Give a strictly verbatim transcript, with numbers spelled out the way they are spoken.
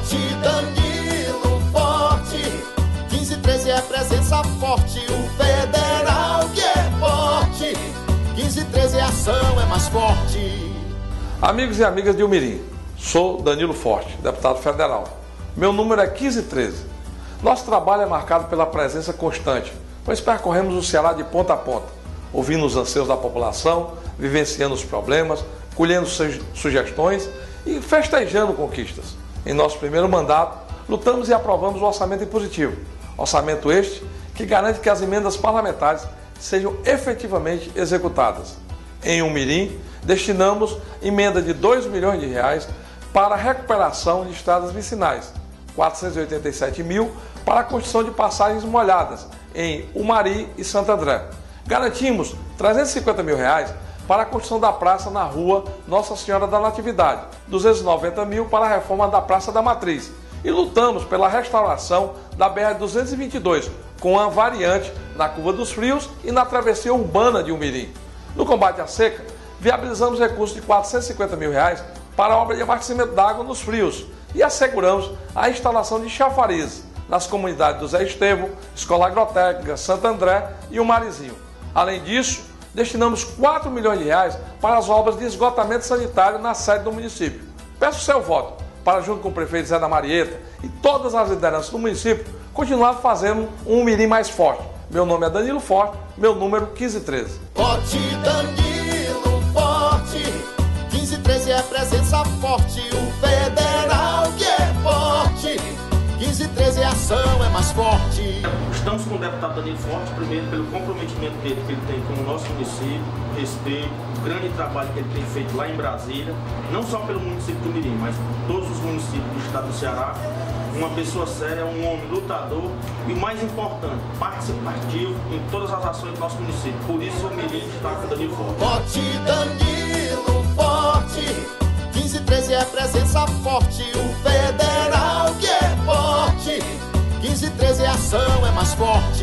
Vote Danilo Forte, quinze treze é presença forte, o federal que é forte, quinze treze é ação, é mais forte. Amigos e amigas de Umirim, sou Danilo Forte, deputado federal. Meu número é quinze treze. Nosso trabalho é marcado pela presença constante, pois percorremos o Ceará de ponta a ponta, ouvindo os anseios da população, vivenciando os problemas, colhendo sugestões e festejando conquistas. Em nosso primeiro mandato, lutamos e aprovamos o orçamento impositivo. Orçamento este que garante que as emendas parlamentares sejam efetivamente executadas. Em Umirim, destinamos emenda de dois milhões de reais para a recuperação de estradas vicinais, quatrocentos e oitenta e sete mil para a construção de passagens molhadas em Umari e Santo André. Garantimos trezentos e cinquenta mil reais para a construção da praça na rua Nossa Senhora da Natividade, duzentos e noventa mil para a reforma da Praça da Matriz e lutamos pela restauração da B R duzentos e vinte e dois, com a variante na Curva dos Frios e na travessia urbana de Umirim. No combate à seca, viabilizamos recursos de quatrocentos e cinquenta mil reais para a obra de abastecimento d'água nos Frios e asseguramos a instalação de chafariz nas comunidades do Zé Estevão, Escola Agrotécnica, Santo André e o Marizinho. Além disso, destinamos quatro milhões de reais para as obras de esgotamento sanitário na sede do município. Peço seu voto para, junto com o prefeito Zé da Marieta e todas as lideranças do município, continuar fazendo um Umirim mais forte. Meu nome é Danilo Forte, meu número quinze treze. Vote Danilo Forte, quinze treze é presença forte, o federal que é forte, quinze treze é ação, é mais forte. Estamos com o deputado Danilo Forte, primeiro pelo comprometimento dele que ele tem com o nosso município, respeito, o grande trabalho que ele tem feito lá em Brasília, não só pelo município de Umirim, mas por todos os municípios do estado do Ceará. Uma pessoa séria, um homem lutador e, o mais importante, participativo em todas as ações do nosso município. Por isso, o Umirim está com o Danilo Forte. Vote Danilo Forte, quinze treze é presença forte, o federal que é forte, quinze treze é ação, é mais forte.